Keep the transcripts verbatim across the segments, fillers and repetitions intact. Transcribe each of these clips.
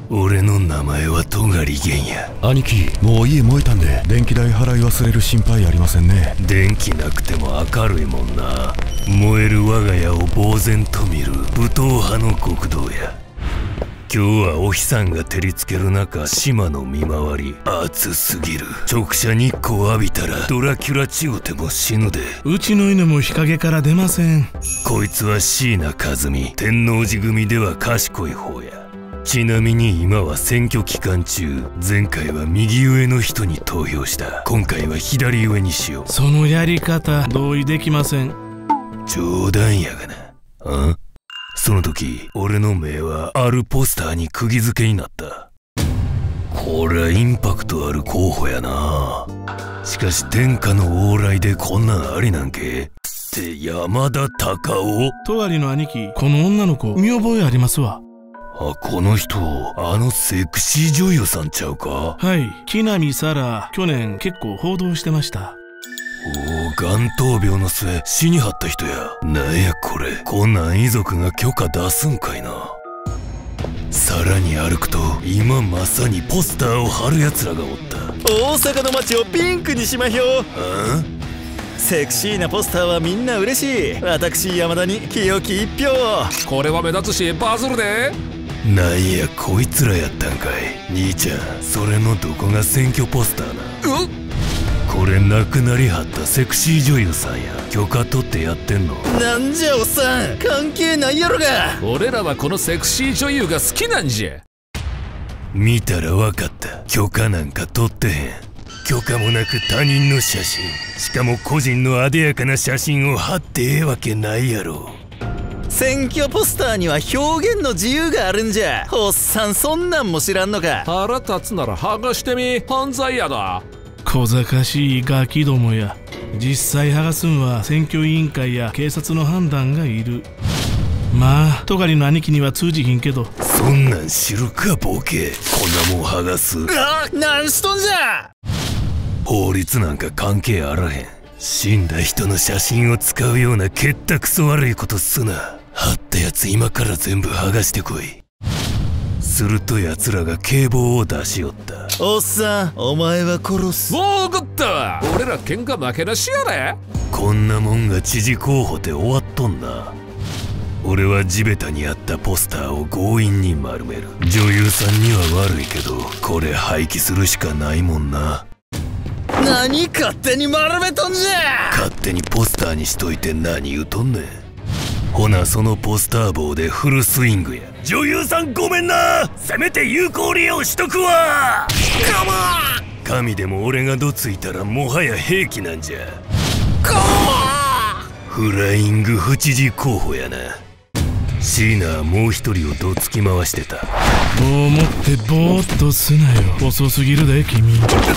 俺の名前は戸狩源や。 兄貴、もう家燃えたんで電気代払い忘れる心配ありませんね。 電気なくても明るいもんな。燃える我が家を呆然と見る武闘派の極道や。今日はお日さんが照りつける中、島の見回り暑すぎる。直射日光浴びたらドラキュラチオても死ぬで。 うちの犬も日陰から出ません。 こいつは椎名一美、天王寺組では賢い方や。ちなみに今は選挙期間中。前回は右上の人に投票した。今回は左上にしよう。 そのやり方同意できません。 冗談やがな。ん？その時俺の目はあるポスターに釘付けになった。こりゃインパクトある候補やな。しかし天下の往来でこんなんありなんけって山田隆夫。 戸狩の兄貴、この女の子見覚えありますわ。 あ、この人あのセクシー女優さんちゃうか。 はい、木南沙羅、去年結構報道してました。 おお、眼頭病の末死にはった人や。なんやこれ、こんなん遺族が許可出すんかいな。さらに歩くと今まさにポスターを貼るやつらがおった。 大阪の街をピンクにしまひょ。 あんセクシーなポスターはみんな嬉しい。私山田に清き一票を。 これは目立つしバズるで。 なんやこいつらやったんかい。兄ちゃん、それのどこが選挙ポスターな。 うっ、 これ亡くなりはったセクシー女優さんや。許可取ってやってんの。 なんじゃおっさん、関係ないやろが。 俺らはこのセクシー女優が好きなんじゃ。 見たらわかった。許可なんか取ってへん。許可もなく他人の写真、しかも個人のあでやかな写真を貼ってええわけないやろ。 選挙ポスターには表現の自由があるんじゃ。おっさん、そんなんも知らんのか。 腹立つなら剥がしてみ。犯罪やだ。 小賢しいガキどもや。実際剥がすんは選挙委員会や警察の判断がいる。まあ戸狩の兄貴には通じひんけど。 そんなん知るかボケ。こんなもん剥がす。 あ、なんしとんじゃ。 法律なんか関係あらへん。死んだ人の写真を使うようなけったくそ悪いことすな。貼ったやつ今から全部剥がしてこい。すると奴らが警棒を出しよった。 おっさん、お前は殺す。 もうグッド。俺ら喧嘩負けなしやで。 こんなもんが知事候補で終わっとんな。俺は地べたにあったポスターを強引に丸める。女優さんには悪いけど、これ廃棄するしかないもんな。 何勝手に丸めとんじゃ。 勝手にポスターにしといて何言うとんねん。ほなそのポスター棒でフルスイングや。女優さんごめんな。せめて有効利用しとくわ。カモン。神でも俺がどついたらもはや兵器なんじゃ。カモン。フライング府知事候補やな。椎名はもう一人をどつき回してた。 棒を持ってぼーっとすなよ。遅すぎるで君。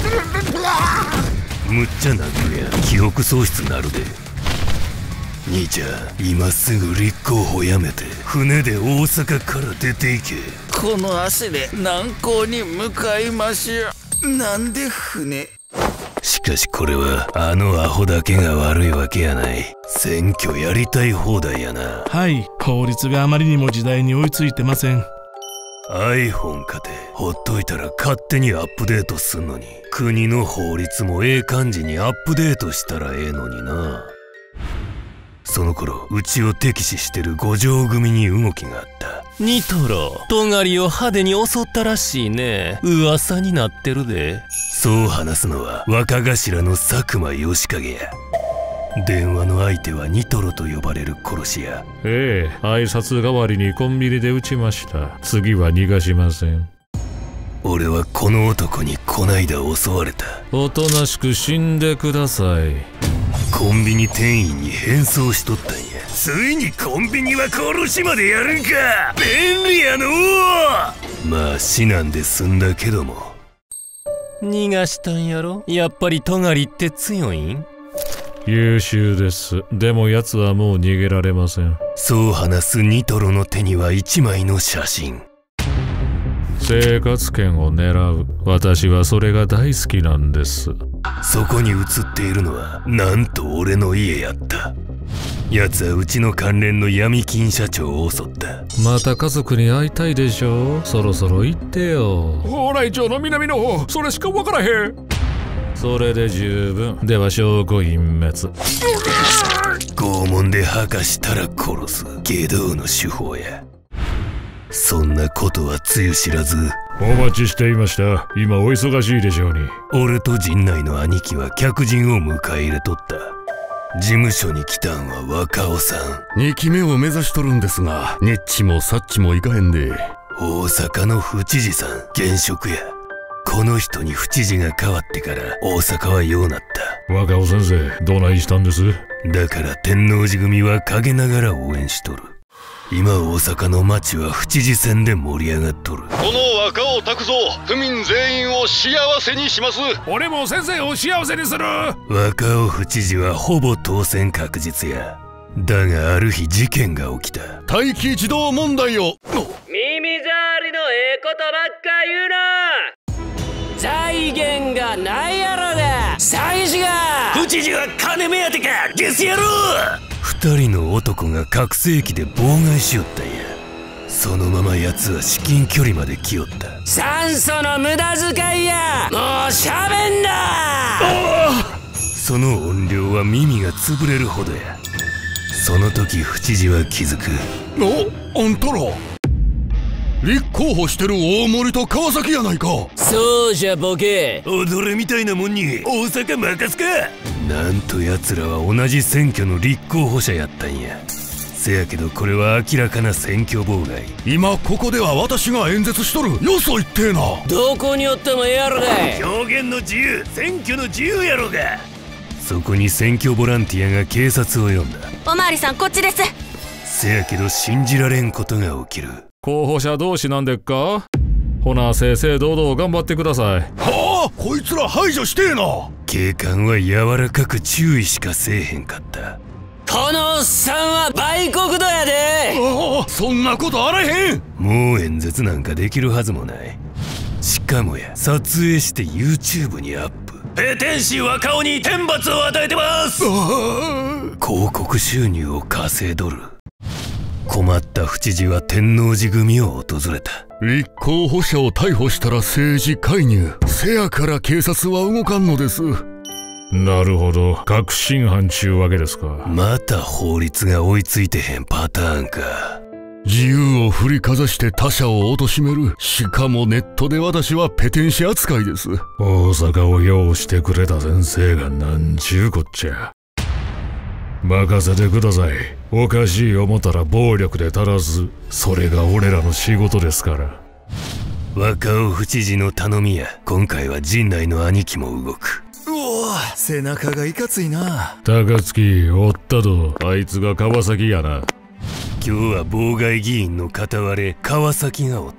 むっちゃ殴るやん。記憶喪失なるで。兄ちゃん、今すぐ立候補やめて船で大阪から出ていけ。 この足で南港に向かいましょ。なんで船。 しかしこれはあのアホだけが悪いわけやない。選挙やりたい放題やな。 はい、法律があまりにも時代に追いついてません。 iPhone かてほっといたら勝手にアップデートすんのに、国の法律もええ感じにアップデートしたらええのにな。その頃うちを敵視してる五条組に動きがあった。 ニトロ、戸狩を派手に襲ったらしいね。噂になってるで。 そう話すのは若頭の佐久間義景や。電話の相手はニトロと呼ばれる殺し屋。 ええ、挨拶代わりにコンビニで撃ちました。次は逃がしません。 俺はこの男にこないだ襲われた。 おとなしく死んでください。 コンビニ店員に変装しとったんや。ついにコンビニは殺しまでやるんか。便利やのう。まあ死なんで済んだけども。 逃がしたんやろ。やっぱり戸狩って強いん？ 優秀です。でも奴はもう逃げられません。 そう話すニトロの手には一枚の写真。 生活圏を狙う。私はそれが大好きなんです。 そこに写っているのはなんと俺の家やった。 奴はうちの関連の闇金社長を襲った。 また家族に会いたいでしょ。そろそろ行ってよ。 蓬莱町の南の方、それしか分からへん。 それで十分。では証拠隠滅。 拷問で吐かしたら殺す外道の手法や。そんなことはつゆ知らず。 お待ちしていました。今お忙しいでしょうに。 俺と陣内の兄貴は客人を迎え入れとった。事務所に来たんは若尾さん。 にきめを目指しとるんですが、ニッチもサッチもいかへんで。 大阪の府知事さん、現職や。この人に府知事が変わってから大阪はようなった。 若尾先生、どないしたんです？ だから天王寺組は陰ながら応援しとる。今大阪の町は府知事選で盛り上がっとる。 この若尾拓三、府民全員を幸せにします。 俺も先生を幸せにする。 若尾府知事はほぼ当選確実や。だがある日事件が起きた。 待機児童問題を。 耳障りのええことばっか言うな。財源がないやろが。詐欺師が。 府知事は金目当てか。ゲス野郎。二人の男が拡声器で妨害しよったんや。そのまま奴は至近距離まで来よった。 酸素の無駄遣いや。もうしゃべんな。 その音量は耳が潰れるほどや。その時府知事は気づく。 お、あんたら立候補してる大森と川崎やないか。 そうじゃボケ。 踊れみたいなもんに大阪任すか。なんと奴らは同じ選挙の立候補者やったんや。せやけどこれは明らかな選挙妨害。 今ここでは私が演説しとる。よそ言ってえな。 どこにおってもええやろがい。 表現の自由、選挙の自由やろが。そこに選挙ボランティアが警察を呼んだ。 おまわりさんこっちです。 せやけど信じられんことが起きる。 候補者同士なんでっか。ほな正々堂々頑張ってください。 はあ、こいつら排除してえな。 警官は柔らかく注意しかせえへんかった。 このおっさんは売国奴やで。 ああ、そんなことあらへん。 もう演説なんかできるはずもない。しかもや、撮影して ユーチューブ にアップ。ペテン師若尾に天罰を与えてます。広告収入を稼いどる。困った府知事は天王寺組を訪れた。 立候補者を逮捕したら政治介入。せやから警察は動かんのです。 なるほど、確信犯ちゅうわけですか。 また法律が追いついてへんパターンか。 自由を振りかざして他者を貶める。しかもネットで私はペテン師扱いです。 大阪を擁してくれた先生がなんちゅうこっちゃ。任せてください。おかしい思ったら暴力で足らず、それが俺らの仕事ですから。 若尾府知事の頼みや。今回は陣内の兄貴も動く。 うお、背中がいかついな。 高槻おったと。あいつが川崎やな。 今日は妨害議員の片割れ川崎がおった。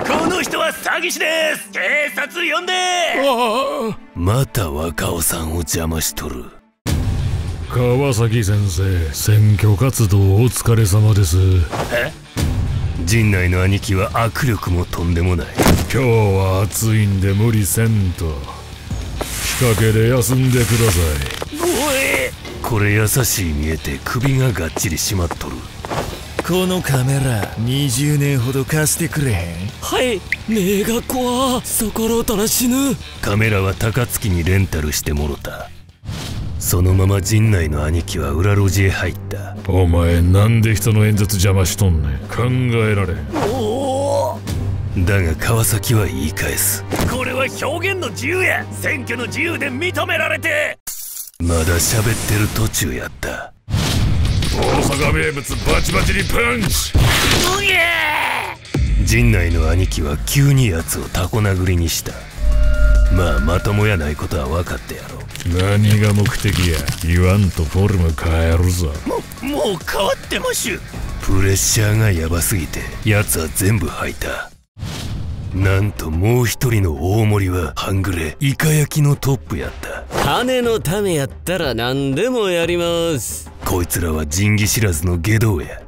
この人は詐欺師です。警察呼んで。また若尾さんを邪魔しとる。 川崎先生、選挙活動お疲れ様です。 え？陣内の兄貴は握力もとんでもない。 今日は暑いんで無理せんと。日陰で休んでください。 おえ、これ優しい見えて首ががっちり締まっとる。 このカメラにじゅうねんほど貸してくれへん？ はい、目が怖。逆らうたら死ぬ。 カメラは高槻にレンタルしてもろた。そのまま陣内の兄貴は裏路地へ入った。 お前なんで人の演説邪魔しとんねん。考えられん。 おお。だが川崎は言い返す。これは表現の自由や。選挙の自由で認められて。まだ喋ってる途中やった。 大阪名物バチバチにパンチ。 うげー。陣内の兄貴は急に奴をタコ殴りにした。まあまともやないことは分かってやろう。 何が目的や。言わんとフォルム変えるぞ。 も, もう変わってましゅ。プレッシャーがヤバすぎて奴は全部吐いた。なんともう一人の大森は半グレイカ焼きのトップやった。 金のためやったら何でもやります。 こいつらは仁義知らずの下道や。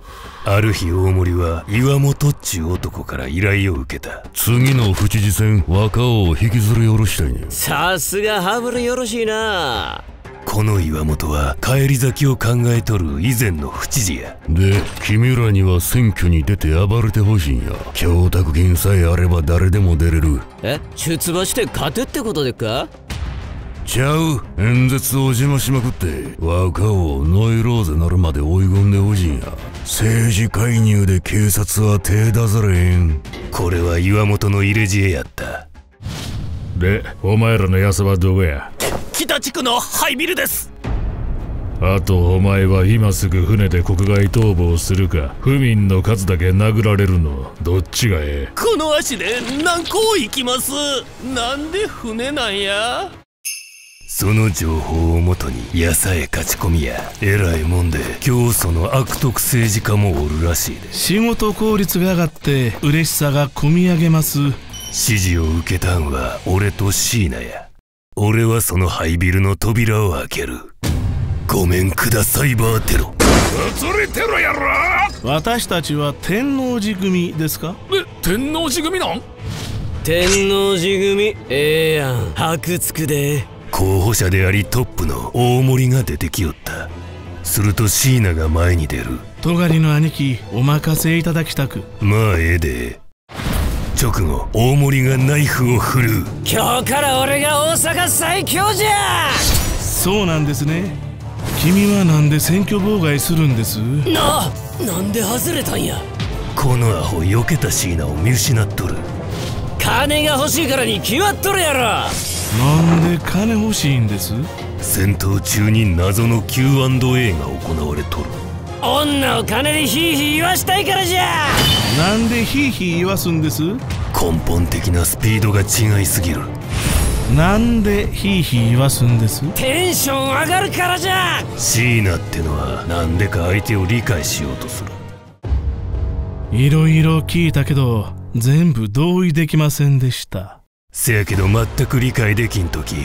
ある日大森は岩本っちゅう男から依頼を受けた。 次の府知事選若尾を引きずり下ろしたいね。 さすが羽振りよろしいな。 この岩本は返り咲きを考えとる以前の府知事や。 で君らには選挙に出て暴れてほしいんや。供託金さえあれば誰でも出れる。 え、出馬して勝てってことでっか。 ちゃう、演説を邪魔しまくって若尾をノイローゼなるまで追い込んでほしいんや。政治介入で警察は手出されへん。 これは岩本の入れ知恵やった。 でお前らのやつはどこや。 北地区のハイビルです。 あとお前は今すぐ船で国外逃亡するか、府民の数だけ殴られるのどっちがええ。 この足で何個行きます。なんで船なんや。 その情報をもとにやさえ勝ち込みや。えらいもんで教祖の悪徳政治家もおるらしいで。 仕事効率が上がって嬉しさがこみ上げます。 指示を受けたんは俺と椎名や。俺はそのハイビルの扉を開ける。ごめんくだサイバーテロ。 釣りテロやろ。 私たちは天王寺組ですか。 え、天王寺組なん。 天王寺組ええやん。箔つくで。 候補者でありトップの大森が出てきよった。すると椎名が前に出る。 尖の兄貴お任せいただきたく。 まあええで。直後大森がナイフを振るう。 今日から俺が大阪最強じゃ。 そうなんですね。君はなんで選挙妨害するんです。 な、なんで外れたんや。 このアホ避けた椎名を見失っとる。 金が欲しいからに決まっとるやろ。 なんで金欲しいんです。 戦闘中に謎の キューアンドエー が行われとる。 女を金でヒーヒー言わしたいからじゃ。 なんでヒーヒー言わすんです。 根本的なスピードが違いすぎる。 なんでヒーヒー言わすんです。 テンション上がるからじゃ。 椎名ってのはなんでか相手を理解しようとする。 いろいろ聞いたけど全部同意できませんでした。 せやけど全く理解できんとき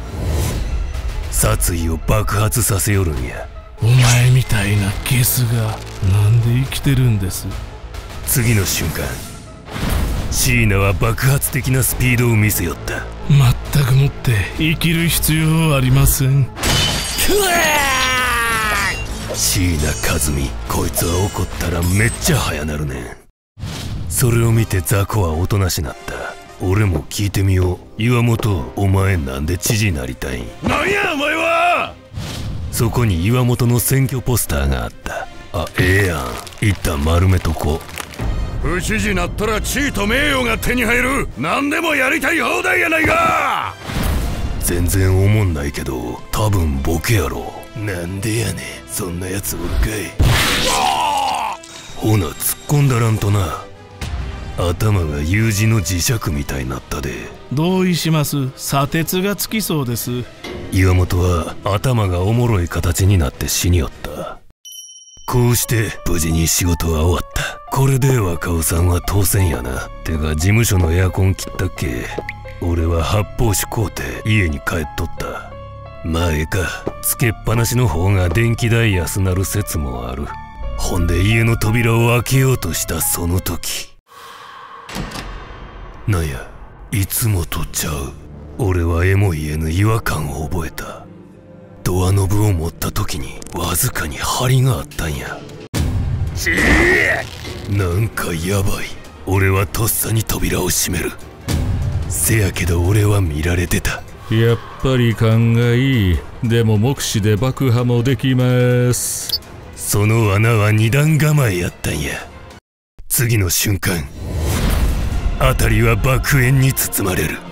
殺意を爆発させよるんや。 お前みたいなゲスがなんで生きてるんです。 次の瞬間椎名は爆発的なスピードを見せよった。 全くもって生きる必要はありません。 椎名一美、こいつは怒ったらめっちゃ早なるねん。それを見て雑魚はおとなしなった。俺も聞いてみよう。岩本、お前なんで知事になりたいん。 なんやお前は。 そこに岩本の選挙ポスターがあった。あ、ええやん。一旦丸めとこ。 府知事なったら地位と名誉が手に入る。何でもやりたい放題やないか。 全然おもんないけど多分ボケやろ。なんでやねん、そんなやつおるかい。ほな突っ込んだらんとな。頭が U 字の磁石みたいになったで。 同意します。砂鉄がつきそうです。 岩本は頭がおもろい形になって死によった。こうして無事に仕事は終わった。これで若尾さんは当選やな。てか事務所のエアコン切ったっけ。俺は発泡酒買うて家に帰っとった。まあええか、つけっぱなしの方が電気代安なる説もある。ほんで家の扉を開けようとしたその時、なんや、いつもとちゃう。俺はえも言えぬ違和感を覚えた。ドアノブを持った時にわずかに針があったんや。ちーなんかやばい。俺はとっさに扉を閉める。せやけど俺は見られてた。 やっぱり勘がいい。でも目視で爆破もできます。 その穴は二段構えやったんや。次の瞬間辺りは爆煙に包まれる。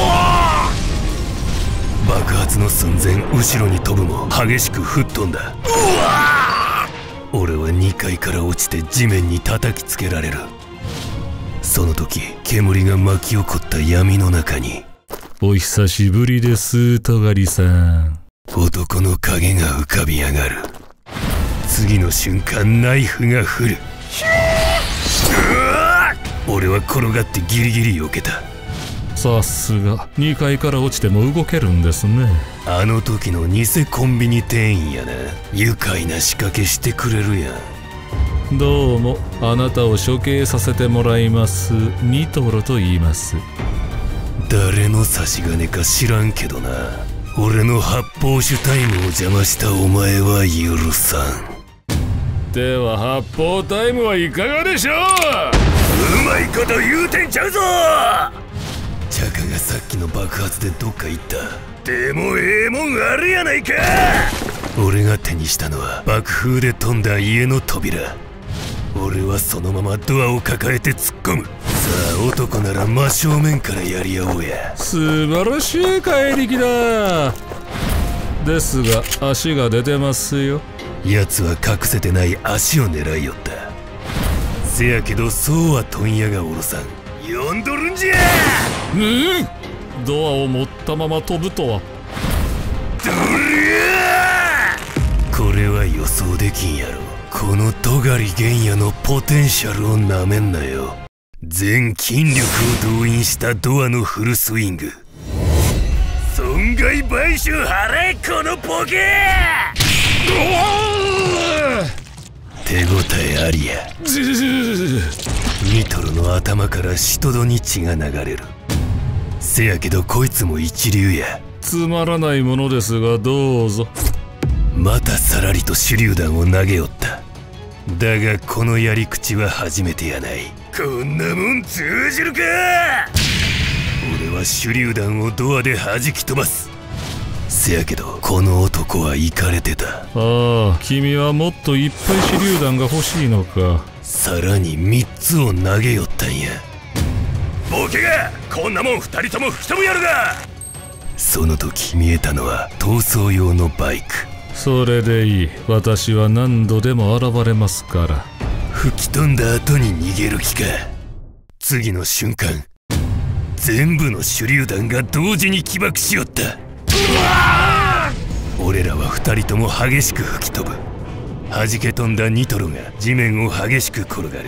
爆発の寸前、後ろに飛ぶも激しく吹っ飛んだ。俺はにかいから落ちて地面に叩きつけられる。その時煙が巻き起こった闇の中に、 お久しぶりです尖さん。 男の影が浮かび上がる。次の瞬間ナイフが降る。俺は転がってギリギリ避けた。 さすがにかいから落ちても動けるんですね。 あの時の偽コンビニ店員やな。愉快な仕掛けしてくれるやん。 どうも、あなたを処刑させてもらいます。ニトロと言います。 誰の差し金か知らんけどな、俺の発泡酒タイムを邪魔したお前は許さん。 では発泡タイムはいかがでしょう。 うまいこと言うてんちゃうぞ。チャカがさっきの爆発でどっか行った。でもええもんあるやないか。俺が手にしたのは爆風で飛んだ家の扉。俺はそのままドアを抱えて突っ込む。さあ男なら真正面からやり合おうや。 素晴らしい怪力だ。ですが足が出てますよ。 奴は隠せてない足を狙いよった。せやけどそうは問屋がおろさん。呼んどるんじゃ。 うんドアを持ったまま飛ぶとは。 どりゃこれは予想できんやろ。この尖り玄也のポテンシャルをなめんなよ。全筋力を動員したドアのフルスイング。損害賠償払えこのボケ。手応えありや。ニトロの頭からシトドに血が流れる。せやけどこいつも一流や。 つまらないものですがどうぞ。 またさらりと手榴弾を投げよった。だがこのやり口は初めてやない。こんなもん通じるか。俺は手榴弾をドアで弾き飛ばす。せやけどこの男はイカれてた。 ああ、君はもっといっぱい手榴弾が欲しいのか。 さらにみっつを投げよったんや。ボケがこんなもんふたりとも吹き飛ぶやるが。その時見えたのは逃走用のバイク。 それでいい。私は何度でも現れますから。 吹き飛んだ後に逃げる気か。次の瞬間全部の手榴弾が同時に起爆しよった。俺らはふたりとも激しく吹き飛ぶ。弾け飛んだニトロが地面を激しく転がる。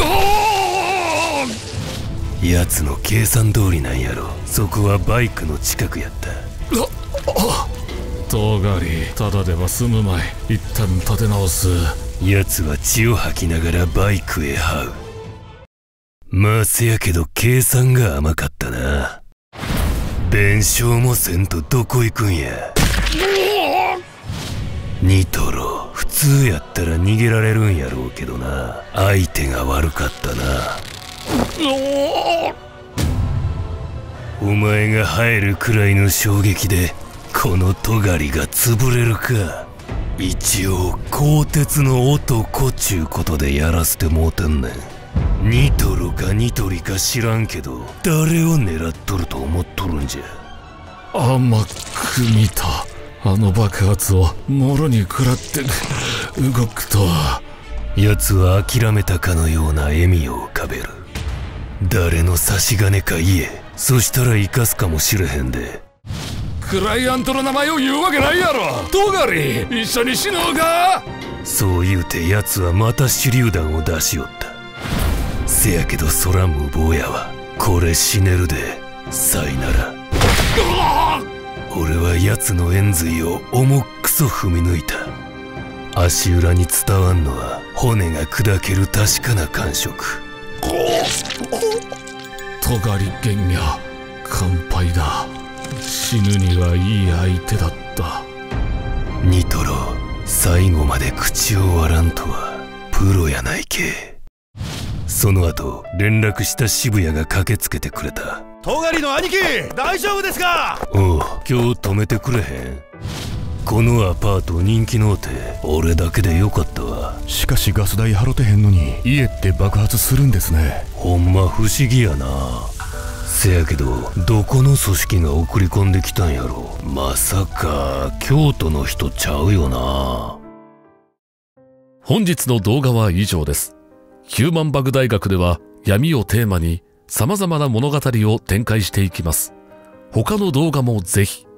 奴の計算通りなんやろ。そこはバイクの近くやった。 尖りただでは済むまい。一旦立て直す。 奴は血を吐きながらバイクへ這う。まあせやけど計算が甘かったな。弁償もせんとどこ行くんや。ニトロ普通やったら逃げられるんやろうけどな。相手が悪かったな。お前が入るくらいの衝撃でこの尖りが潰れるか。一応鋼鉄の男ちゅうことでやらせてもうてんねん。ニトロかニトリか知らんけど誰を狙っとると思っとるんじゃ。 甘く見たあの爆発をもろに食らって動くとは。 奴は諦めたかのような笑みを浮かべる。誰の差し金か言え。そしたら生かすかもしれへんで。 クライアントの名前を言うわけないやろ。尖り一緒に死のうか。 そう言うて奴はまた手榴弾を出しよった。せやけどそら無謀やわ。これ死ねるで。さいなら。俺は奴の円髄を重っくそ踏み抜いた。足裏に伝わんのは骨が砕ける確かな感触。 尖り玄也乾杯だ。死ぬにはいい相手だった。 ニトロ最後まで口を割らんとはプロやないけ。その後連絡した渋谷が駆けつけてくれた。 尖りの兄貴大丈夫ですか。 おう今日止めてくれへん。このアパート人気のうて俺だけでよかったわ。 しかしガス代払ってへんのに家って爆発するんですね。 ほんま不思議やな。せやけどどこの組織が送り込んできたんやろ。まさか京都の人ちゃうよな。 本日の動画は以上です。ヒューマンバグ大学では闇をテーマに様々な物語を展開していきます。他の動画もぜひ